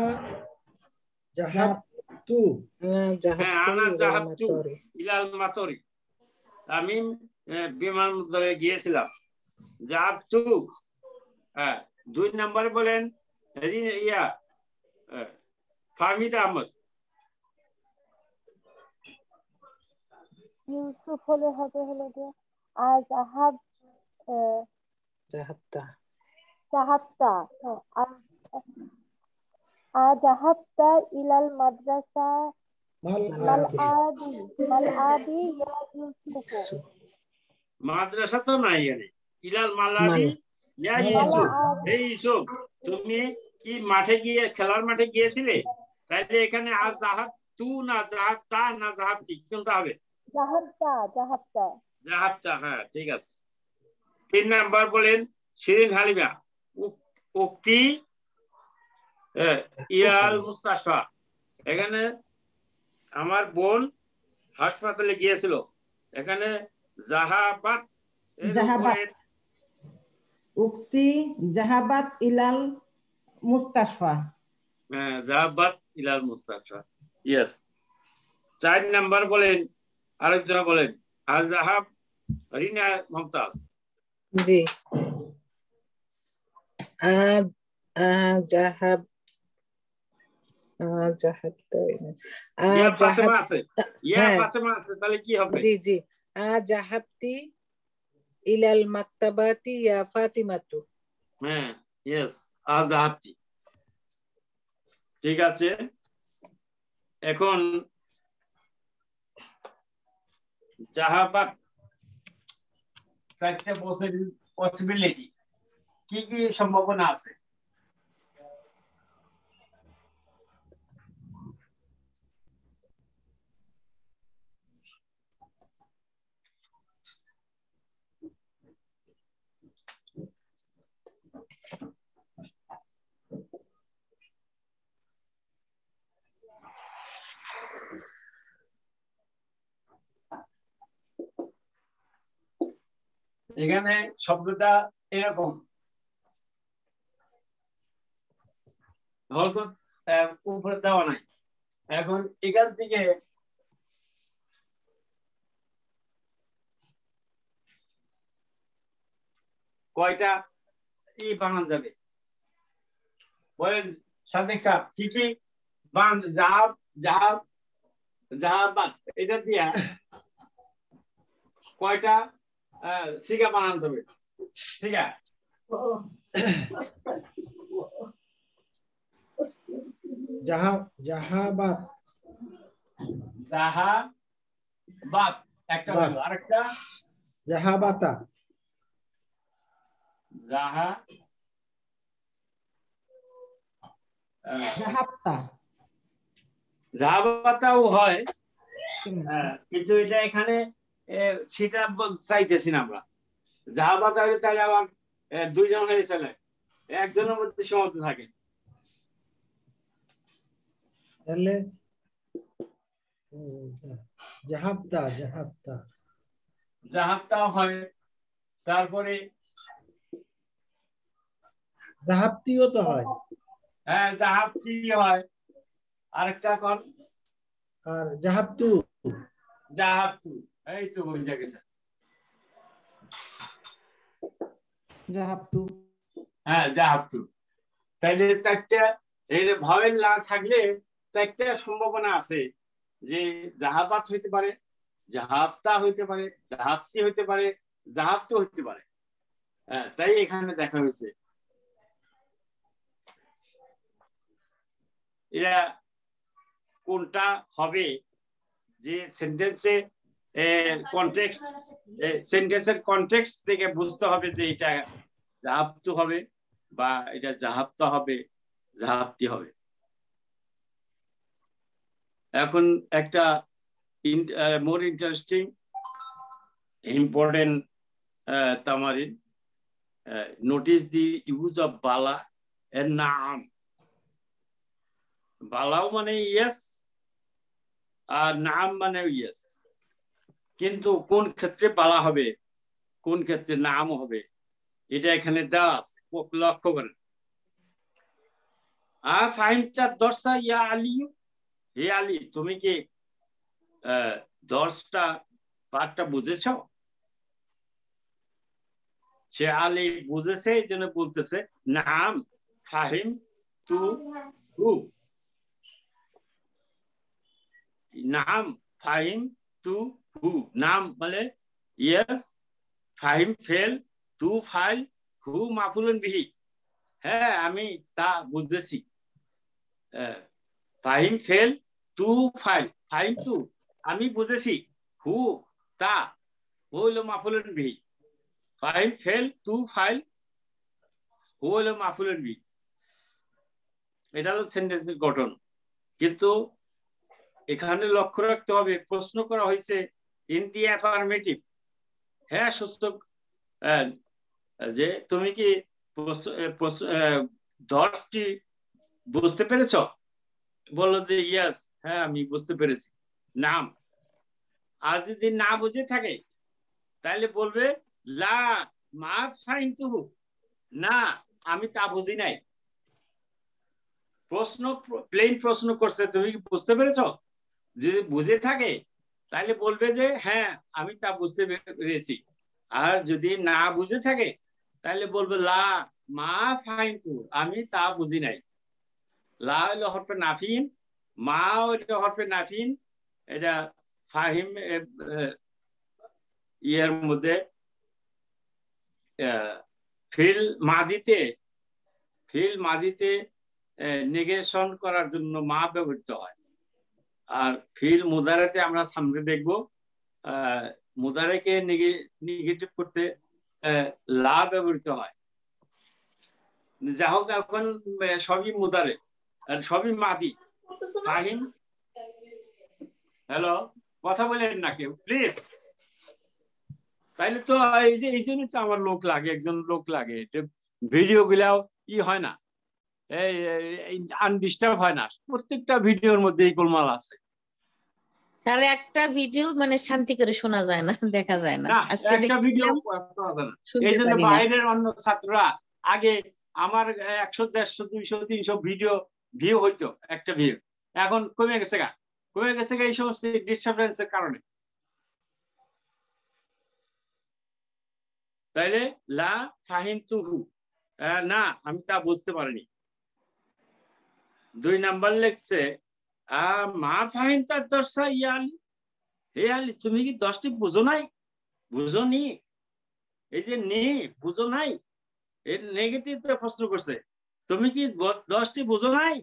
জাহাবতু
أنا
হ্যাঁ
ذهبت
আনা
إلى
জাহাবতু
المطار
ইলাল মাতরি আমি আহ, বিমান বন্দরে গিয়েছিলাম জাহাবতু হ্যাঁ দুই নম্বরে বলেন রি- ইয়া আহ, ফাহমিদা আহমদ
ইউসুফ হলে হবে হলো যে আর জাহাব আহ,
ذهبت
জাহাবতা হ্যাঁ, আর- আর জাহাবতা ইলাল মাদ্রাসা
মাল
মাল
আদি
আদি মাল আদি ইয়া ইউসুফ
মাদ্রাসা তো নাই এখানে ইলাল মালাদি ইয়া
মাল
ইউসুফ
আদি।
এই ইউসুফ তুমি কি মাঠে গিয়ে খেলার মাঠে গিয়েছিলে তাইলে এখানে আজ জাহাব তু না জাহাব তা না জাহাব তি কোনটা হবে
জাহাবতা জাহাবতা
জাহাবটা হ্যাঁ ঠিক আছে তিন নাম্বার বলেন শিরিন হালিমা উক- উক্তি আহ, ইয়াল মুস্তাশফা এখানে আমার বোন হাসপাতালে গিয়েছিল এখানে জাহাবাত এর
জাহাবাত।
উপরে
উক্তি জাহাবাত ইলাল মুস্তাশফা
হ্যাঁ, জাহাবাত ইলাল মুস্তাশফা ইয়েস চার নাম্বার বলেন আরেকজন বলেন আজাহাব রিনা মমতাজ
جي آه آه ذهب آه ذهبت إلى-
ইয়া
آه
ফাতেমা
ذهبت
আছে ইয়া
হ্যাঁ।
ফাতেমা আছে তাহলে কি হবে
جي جي آه ذهبت إلى المكتبة يا فاطمة
হ্যাঁ ইয়েস আজাহাবতি ঠিক আছে এখন জাহাবাত চারটা পসিবিলিটি কি কি সম্ভাবনা আছে এখানে শব্দটা এরকম হয়তো উপরে দেওয়া নাই এখন এখান থেকে কয়টা ই বানানো যাবে বলেন সাদেক সাহেব কি কি বান জাহাব জাহাব জাহাবাত এটা দিয়া কয়টা সিগা বানানো যাবে সিগা
জাহা জাহাবাত
জাহাবাত একটা হলো আরেকটা
জাহাবাতা
জাহা
জাহাবতা
জাহাবাতাও হয় কিন্তু এটা এখানে সেটা চাইতেছি না আমরা জাহাবাতা হলে তাহলে আবার দুইজন হয়ে চলে একজনের মধ্যে সীমাবদ্ধ থাকে
তাহলে জাহাবতা জাহাবতা
জাহাবতা হয় তারপরে
জাহাবতিও তো হয়
হ্যাঁ জাহাবতি হয় আরেকটা কোন
আর জাহাবতু
জাহাবতু এই তো বুঝা গেছে
জাহাবতু
হ্যাঁ জাহাবতু তাইলে চারটা এই ভাওয়েল না থাকলে চারটা সম্ভাবনা আছে যে জাহাবাত হইতে পারে জাহাবতা হইতে পারে জাহাবতি হইতে পারে জাহাবতু হইতে পারে হ্যাঁ তাই এখানে দেখা হয়েছে এরা কোনটা হবে যে সেন্টেন্সে কনটেক্সট সেন্টেন্সের কনটেক্সট থেকে বুঝতে হবে যে এটা জাহাবতু হবে বা এটা জাহাবতা হবে জাহাবতি হবে এখন একটা মোর ইন্টারেস্টিং ইম্পর্টেন্ট তামারিন নোটিস দি ইউজ অফ বালা এন্ড নাম বালাও মানে ইয়েস আর নাম মানে ইয়েস কিন্তু কোন ক্ষেত্রে বালা হবে কোন ক্ষেত্রে নাম হবে এটা এখানে দেওয়া আছে লক্ষ্য করেন আ ফাহিমতা দর্শা ইয়া আলী হে আলী তুমি কি দর্শটা পাঠটা বুঝেছ সে আলী বুঝেছে এই জন্য বলতেছে নাম ফাহিম তু হু নাম ফাহিম তু হু নাম মানে ইয়েস ফাহিম ফেল তু ফাইল হু মাফুলুন বিহি হ্যাঁ আমি তা বুঝেছি ফাহিম ফেল তু ফাইল ফাহিম তু আমি বুঝেছি হু তা হলো মাফুলুন বিহি ফাহিম ফেল তু ফাইল হু হলো মাফুলুন বিহি এটা হলো সেন্টেন্সের গঠন কিন্তু এখানে লক্ষ্য রাখতে হবে প্রশ্ন করা হয়েছে ইন দি অ্যাফার্মেটিভ হ্যাঁ সূচক যে তুমি কি দর্শটি বুঝতে পেরেছ বললো যে ইয়েস হ্যাঁ আমি বুঝতে পেরেছি নাম আর যদি না বুঝে থাকে তাহলে বলবে লা মা ফাহিমতুহু না আমি তা বুঝি নাই প্রশ্ন প্লেন প্রশ্ন করছে তুমি কি বুঝতে পেরেছ যদি বুঝে থাকে তাহলে বলবে যে হ্যাঁ আমি তা বুঝতে পেরেছি আর যদি না বুঝে থাকে তাহলে বলবে লা মা ফাহিমতু আমি তা বুঝি নাই লা হলো হরফে নাফিন মা হলো হরফে নাফিন এটা ফাহিম ইয়ের মধ্যে ফিল মাদিতে ফিল মাদিতে নেগেশন করার জন্য মা ব্যবহৃত হয়। আর ফিল মুদারেতে আমরা সামনে দেখব মুদারেকে নেগেটিভ করতে লা ব্যবহৃত হয়। যা হোক এখন সবই মুদারে আর সবই মাদি। ফাহিম, হ্যালো, কথা বলেন না কেউ প্লিজ। তাইলে তো এই যে এই জন্য তো আমার লোক লাগে, একজন লোক লাগে, ভিডিও গুলাও ই হয় না, এই আনডিস্টার্ব হয় না। প্রত্যেকটা ভিডিওর মধ্যে এই গোলমাল আছে।
স্যার একটা ভিডিও মানে শান্তি করে শোনা যায় না, দেখা যায় না। আজকে
একটা ভিডিও এই জন্য বাইরের অন্য ছাত্ররা আগে আমার একশো দেড়শো দুইশো তিনশো ভিডিও ভিউ হইতো, একটা ভিউ এখন কমে গেছে গা কমে গেছে গা এই সমস্ত ডিস্টারবেন্সের কারণে। তাইলে লা ফাহিমতুহু, না আমি তা বুঝতে পারিনি। দুই নাম্বার লিখছে মা ফাহিমতা দর্শা ইয়ালি, হে আলী তুমি কি দশটি বুঝো নাই? বুঝো নি, এই যে নি বুঝো নাই, এর নেগেটিভ প্রশ্ন করছে, তুমি কি দশটি বুঝো নাই?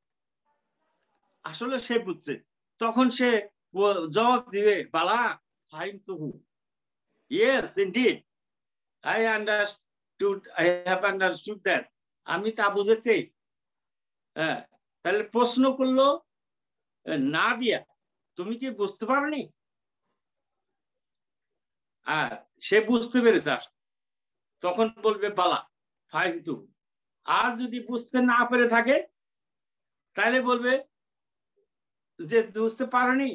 আসলে সে বুঝছে, তখন সে জবাব দিবে বালা ফাহিমতুহু, yes indeed I understood, I have understood that, আমি তা বুঝেছি। হ্যাঁ, তাহলে প্রশ্ন করলো না দিয়া তুমি কি বুঝতে পারোনি? আর সে বুঝতে পেরেছে, তখন বলবে বালা ফাহিমতুহু। আর যদি বুঝতে না পেরে থাকে তাহলে বলবে যে বুঝতে পারোনি,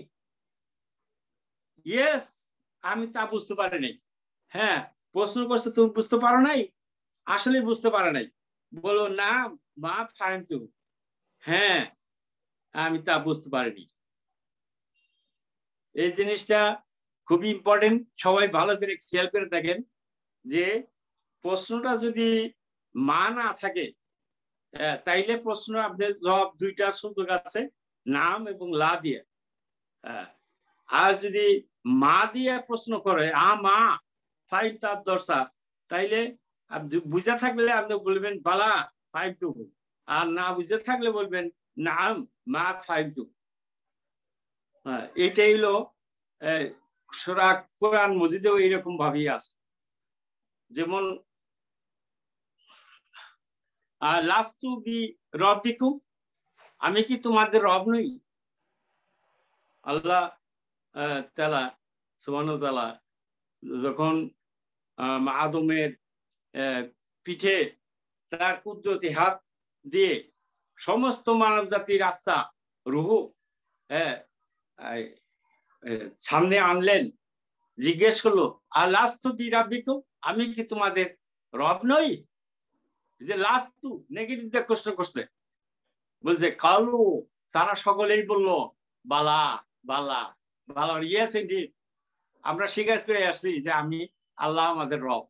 ইয়েস আমি তা বুঝতে পারিনি। হ্যাঁ, প্রশ্ন করছে তুমি বুঝতে পারো নাই, আসলে বুঝতে পারো নাই, বলো না মা ফাহিমতুহু, হ্যাঁ আমি তা বুঝতে পারিনি। এই জিনিসটা খুবই ইম্পর্টেন্ট, সবাই ভালো করে খেয়াল করে দেখেন যে প্রশ্নটা যদি মা না থাকে তাইলে প্রশ্ন আপনাদের জবাব দুইটা সুযোগ আছে, নাম এবং লা দিয়ে। আর যদি মা দিয়ে প্রশ্ন করে আ মা ফাইভ তার দর্শা, তাইলে বুঝা থাকলে আপনি বলবেন বালা ফাহিমতুহু, আর না বুঝে থাকলে বলবেন নাম মা ফাহিমতুহু। হ্যাঁ, এইটাই হলো সূরা কোরআন মজিদেও এইরকম ভাবেই আছে। যেমন লাস্তু বি রব্বিকুম, আমি কি তোমাদের রব নই? আল্লাহ তাআলা সুবহানাহু ওয়া তাআলা যখন আদমের পিঠে তার কুদরতি হাত দিয়ে সমস্ত মানব জাতির আস্থা রুহু সামনে আনলেন, জিজ্ঞেস করলো আলাস্তু বিরাব্বিকুম, আমি কি তোমাদের রব নই? যে লাস্তু নেগেটিভ দিয়ে প্রশ্ন করছে, বলছে কালু, তারা সকলেই বললো বালা বালা বালা, ইয়েস ইনডিড, আমরা স্বীকার করে আসছি যে আমি আল্লাহ আমাদের রব।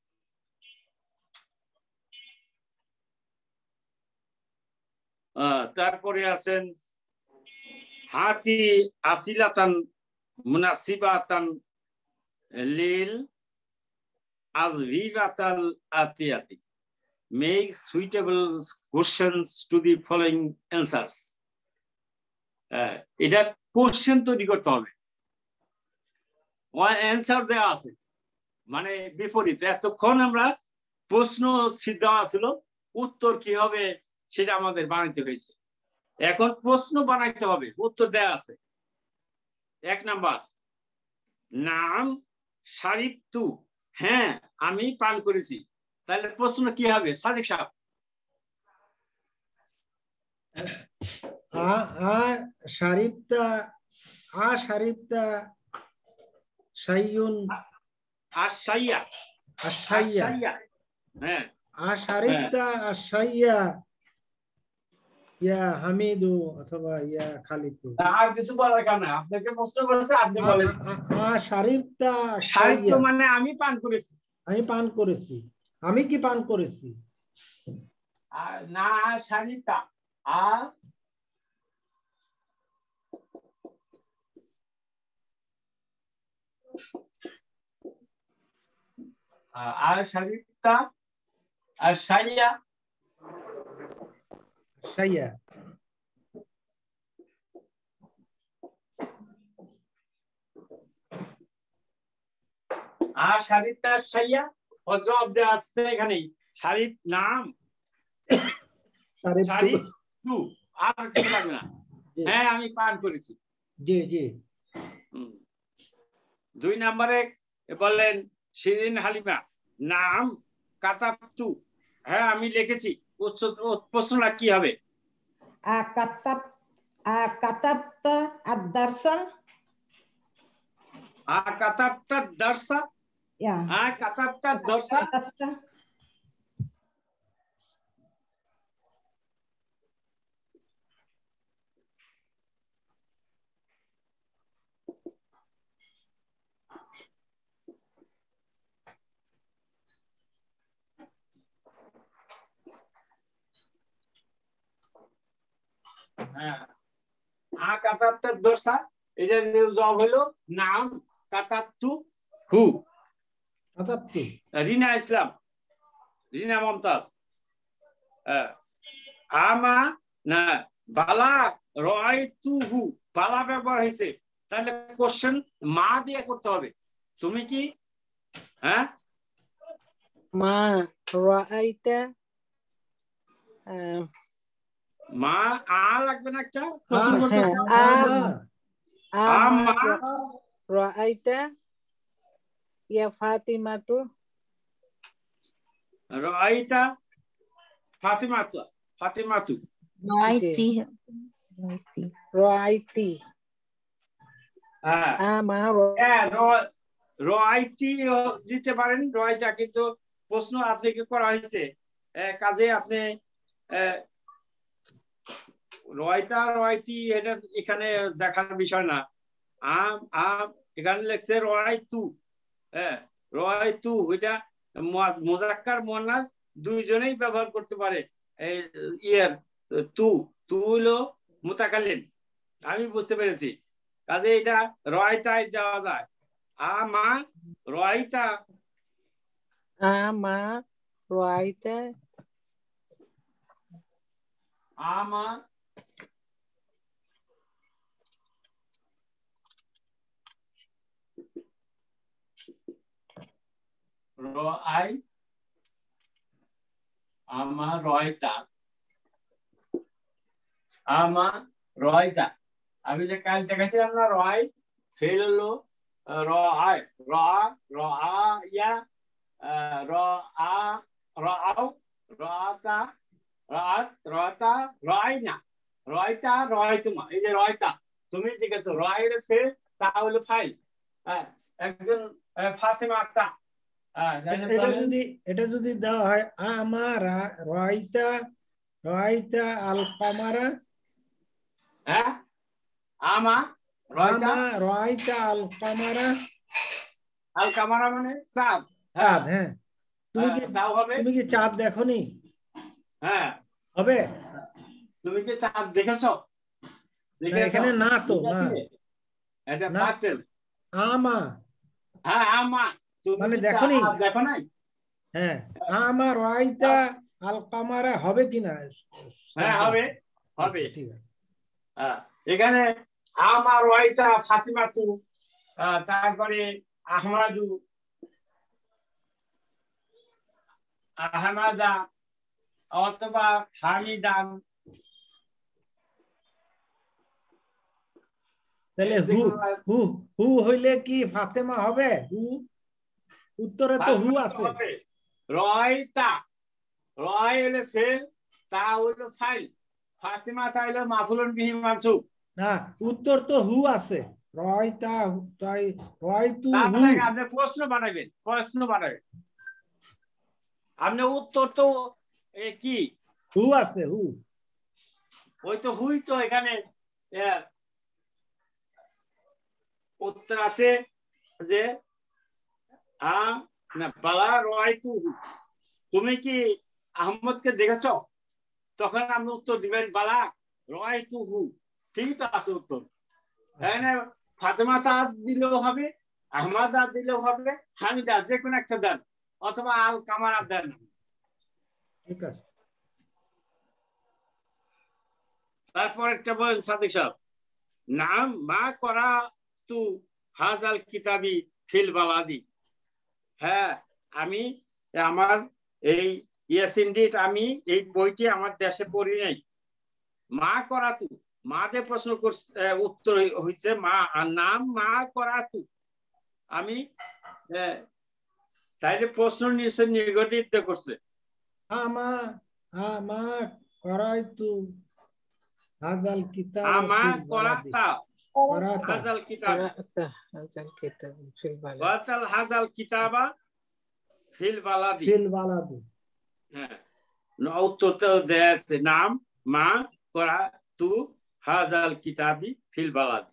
তারপরে আছেন হাতি আসিলাতান মুনাসিবাতান লিল আজভিবাতাল আতিয়াতি, make suitable questions to the following answers. এটা কোশ্চেন তৈরি করতে হবে, অ্যান্সার দেওয়া আছে মানে বিপরীত। এতক্ষণ আমরা প্রশ্ন দেওয়া ছিল, উত্তর কি হবে সেটা আমাদের বানাইতে হয়েছে, এখন প্রশ্ন বানাইতে হবে, উত্তর দেয়া আছে। এক নাম্বার নাম শারিবতু, হ্যাঁ আমি পান করেছি, তাহলে প্রশ্ন কি হবে সাদিক সাহেব?
আ আ শারিবতা, আ শারিবতা শাইয়ুন
আশাইয়া,
আশাইয়া,
হ্যাঁ
আ শারিবতা আশাইয়া ইয়া হামিদু অথবা ইয়া খালিদু।
আর কিছু বলার কারণে আপনাকে প্রশ্ন করেছে, আপনি বলেন
আ শারিবতা
শারিব মানে আমি পান করেছি,
আমি পান করেছি, আমি কি পান করেছি?
আর না শারিবতা, আ আর শারিবতা আর সাইয়া
সাইয়া
আর শারিফটা সাইয়া জবাব দেওয়া আছে এখানে শারিফ নাম শারিফ টু আর কিছু লাগবে না হ্যাঁ আমি পান করেছি
জি জি
দুই নম্বরে বললেন শিরিন হালিমা নাম কাতাবতু হ্যাঁ আমি লিখেছি প্রশ্নটা কি হবে
আ কাতাব আ কাতাবতা আদ-দারসা
আ কাতাবতা দারসা
ইয়া
আ কাতাবতা দারসা হ্যাঁ আ কাতাবতা দারসা এটা জবাব হলো নাম কাতাবতু হু
কাতাবতু
রিনা ইসলাম রিনা মমতাজ আমা না বালা রাআইতুহু বালা ব্যবহার হয়েছে তাহলে কোশ্চেন মা দিয়ে করতে হবে তুমি কি হ্যাঁ
মা রাআইতা
মা আ লাগবে না একটা
আমা রাআইতা ইয়া ফাতিমাতু
রাআইতা ফাতিমাতু ফাতিমাতু
রাআইতি
রাআইতি
হ্যাঁ
আমা
রাআইতি দিতে পারেন রাআইতা কিন্তু প্রশ্ন আপনাকে করা হয়েছে কাজে আপনি রাআইতা রাআইতি এটা এখানে দেখার বিষয় না আম আম এখানে লেখছে রাআইতু হ্যাঁ রাআইতু এটা মুযাক্কার মুয়ান্নাস দুইজনেই ব্যবহার করতে পারে এই ইয়ার তু তু হলো মুতাকাল্লিম আমি বুঝতে পেরেছি কাজে এটা রাআইতাই দেওয়া যায় আমা রাআইতা
আমা রাআইতা
আমা রাআই আমা রাআইতা আমা রাআইতা আমি যে কাল দেখাইছিলাম না রাআই ফেল হলো রাআই রা রাআইয়া রাআ রাআও রাআতা রাআত রাআতা রাআইনা রাআইতা রাআইতুমা এই যে রাআইতা তুমি দেখেছো রাআইর ফেল তা হলো ফাইল হ্যাঁ একজন ফাতিমা তা
এটা যদি এটা যদি দেওয়া হয় আমা রাআইতা রাআইতা আল কামারা
হ্যাঁ আমা
আমা রাআইতা আল কামারা
আল কামারা মানে চাঁদ
চাঁদ হ্যাঁ তুমি কি তুমি কি চাঁদ দেখোনি
হ্যাঁ
হবে
তুমি কি চাঁদ দেখেছো
এখানে না তো না
এটা পাস্ট টেন্স
আমা
হ্যাঁ আমা
মানে দেখোনি
দেখো নাই
হ্যাঁ আমা রাআইতা আল কামারা হবে কিনা
হ্যাঁ হবে হবে
ঠিক আছে
হ্যাঁ এখানে আমা রাআইতা ফাতিমাতু তারপরে আহমাদু আহমাদা অথবা হামিদান
তাহলে হু হু হু হইলে কি ফাতেমা হবে হু উত্তরে তো হু আছে
রাআইতা রাআই হলো ফেল তা হলো ফাইল ফাতিমা তা হলো মাফউলুন বিহি মানসুব
না উত্তর তো হু আছে রাআইতা তাই রাআইতু হু
আপনি প্রশ্ন বানাবেন প্রশ্ন বানাবেন আপনি উত্তর তো কি
হু আছে হু
ওই তো হুই তো এখানে উত্তর আছে যে আ না বালা রাআইতু তুমি কি আহমদকে দেখেছো তখন আপনি উত্তর দিবেন বালা রাআইতু ঠিক তো আছে উত্তর এখানে ফাতেমা তা দিলেও হবে আহমদা দিলেও হবে হামিদা যে কোনো একটা দেন অথবা আল কামারা দেন
ঠিক আছে।
তারপর একটা বলেন সাদিক সাহেব, নাম মা করা তু হাজাল কিতাবি ফিল বালাদি। হ্যাঁ, আমি আমার এই ইয়েস ইনডিড আমি এই বইটি আমার দেশে পড়ি নাই। মা করা তু, মা দে প্রশ্ন উত্তর হয়েছে মা, আর নাম মা করা তু আমি, তাইলে প্রশ্ন নিশ্চয় নেগেটিভ করছে।
আমা আমা করাইতু হাজাল কিতাব
আমা করাতা
করাতা
হাজাল কিতাব
قرأت هذا الكتاب في البلد
ওয়াতাল হাজাল কিতাবা ফিল বালাদি।
ফিল বালাদি।
হ্যাঁ, উত্তর তো দেয়া আছে নাম মা করা তু হাজাল কিতাবি ফিল বালাদি।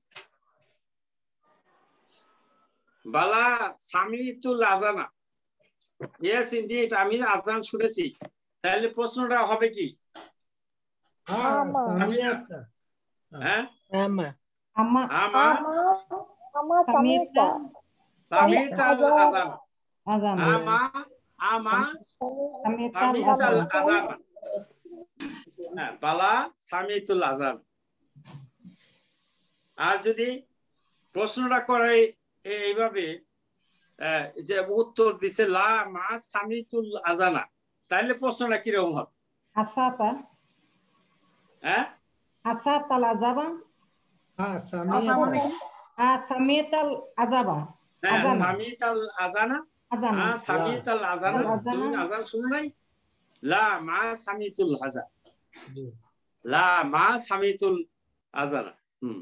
বালা সামিতুল আজানা, ইয়েস ইনডিড আমি আজান শুনেছি। তাহলে প্রশ্নটা হবে কি?
হ্যাঁ, সামিয়াতা।
হ্যাঁ,
أما
আমা
আমা
আমা
সামিতা
সামিতাল আজান,
আজান
আমা আমা
সামিতাল
সামিতাল
আজান
আজান। হ্যাঁ, বালা সামিতুল আজান। আর যদি প্রশ্নটা করে এইভাবে যে উত্তর দিছে লা মা সামিতুল আজানা, তাহলে প্রশ্নটা কিরকম হবে?
আসাতা
হ্যাঁ,
আসাতাল আজাবা
হ্যাঁ, সামিয়াতা।
আসামিতাল আজাবা
হ্যাঁ,
আজান
সামিতাল আজানা।
আজান
হ্যাঁ, সামিতাল আজানা,
আজানা।
তুমি আজান শুনো নাই? লা মা সামিতুল আজান,
জি।
লা মা সামিতুল আজানা। হুম,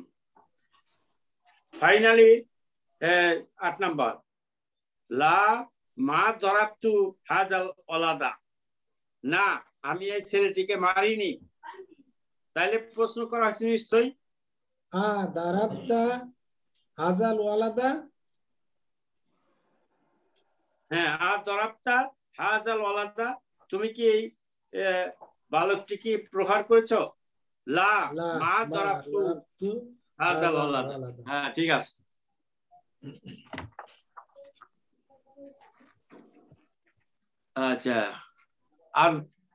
ফাইনালি আট নাম্বার, লা মা দরাবতু হাজাল ওলাদা, না আমি এই ছেলেটিকে মারিনি। তাইলে প্রশ্ন করা হয়েছে নিশ্চয়ই
আ দারাবতা হাজাল ওয়ালাদা।
হ্যাঁ, আর দরাবতা হাজাল ওলাদা, তুমি কি এই বালকটিকে প্রহার করেছো? লা
লা
মা
মা
দরাবতু
দারাবতু
হাজাল
হাজাল
ওলাদা।
ওয়ালাদা।
হ্যাঁ, ঠিক আছে। আচ্ছা, আর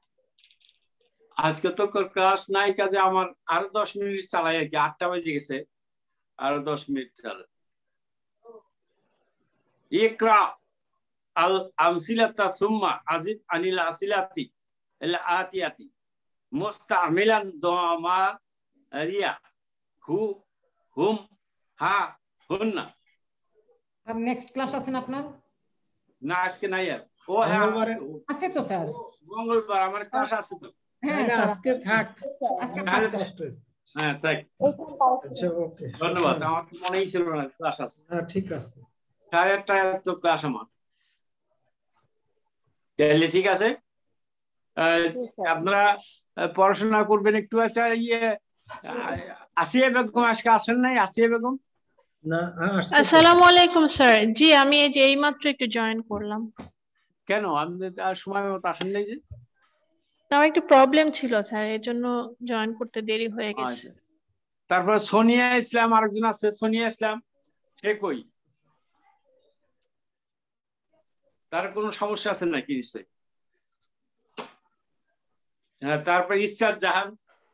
আজকে তো ক্লাস নাই, কাজে আমার আরো দশ মিনিট চালাই আর কি, আটটা বেজে গেছে, আরো দশ মিনিট চালাই। ইকরা আল আমসিলাতা সুম্মা আজিব আনিল আসিলাতি আল আতিয়াতি মুস্তামিলান দমা রিয়া হু হুম হা হুন্না।
আর নেক্সট ক্লাস আছে না আপনার?
না, আজকে নাই। আর ও হ্যাঁ,
মঙ্গলবারে
আছে তো স্যার।
মঙ্গলবার আমার ক্লাস আছে তো।
হ্যাঁ
তাহলে
স্যার,
আজকে থাক।
আজকে
তাহলে
থাক।
কষ্ট হয়েছে।
হ্যাঁ, তাই।
আচ্ছা, ওকে,
ধন্যবাদ, আমার তো মনেই ছিল না ক্লাস আছে।
হ্যাঁ, ঠিক আছে।
সাড়ে আটটায় তো ক্লাস আমার। তাহলে ঠিক আছে, আহ, আপনারা আহ, পড়াশোনা করবেন একটু। আচ্ছা, ইয়ে আহ, আসিয়া বেগম আজকে আসেন নাই? আসিয়া বেগম,
না, হ্যাঁ, আসছে তো।
আসসালামু আলাইকুম স্যার। জি আমি এই যে এইমাত্র একটু জয়েন করলাম।
কেন আপনি আর সময় মতো আসেন নাই যে?
তাও একটু প্রবলেম ছিল স্যার, এর জন্য জয়েন করতে দেরি হয়ে গেছে।
আচ্ছা, তারপর সোনিয়া ইসলাম আরেকজন আছে, সোনিয়া ইসলাম, সে কই? তার কোনো সমস্যা আছে নাকি নিশ্চয়? হ্যাঁ, তারপর ইসরাত জাহান।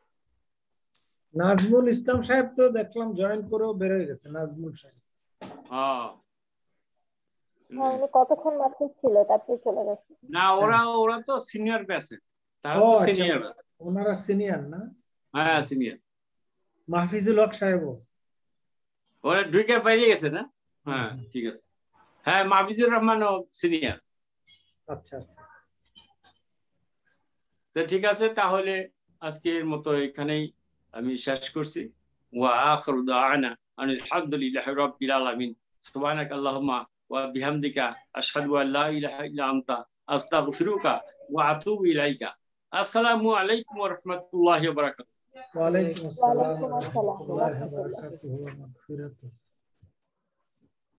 নাজমুল ইসলাম সাহেব তো দেখলাম জয়েন করেও বের হয়ে গেছে। নাজমুল সাহেব,
হ্যাঁ,
হ্যাঁ উনি কতক্ষণ মাত্র ছিল, তারপরে চলে গেছে।
না ওরা ওরা তো সিনিয়র ব্যাচে, তারা
ও
তো
আচ্ছা,
সিনিয়র।
ওনারা সিনিয়র না?
হ্যাঁ, সিনিয়র।
মাহফিজুল হক সাহেবও
ওরা ঢুকে বাইরে গেছে না? হ্যাঁ, ঠিক আছে। হ্যাঁ, মাহফিজুর রহমানও সিনিয়র।
আচ্ছা,
তো ঠিক আছে, তাহলে আজকের মতো এখানেই আমি শেষ করছি। ওয়া আখিরু দাওয়ানা আনিল হামদুলিল্লাহি রাব্বিল আলামিন। সুবহানাকা আল্লাহুম্মা ওয়া বিহামদিকা আশহাদু আল লা ইলাহা ইল্লা আনতা আস্তাগফিরুকা ওয়া আতুবু ইলাইকা। আসসালামু আলাইকুম ওয়া রাহমাতুল্লাহি ওয়া বারাকাতুহু।
ওয়া আলাইকুম আসসালাম
ওয়া আলাইকুম
ওয়া
আসসালাম ওয়া
রাহমাতুল্লাহি ওয়া
রাহমাতুল্লাহ।
বারাকাতুহু ওয়া মাগফিরাতুহু।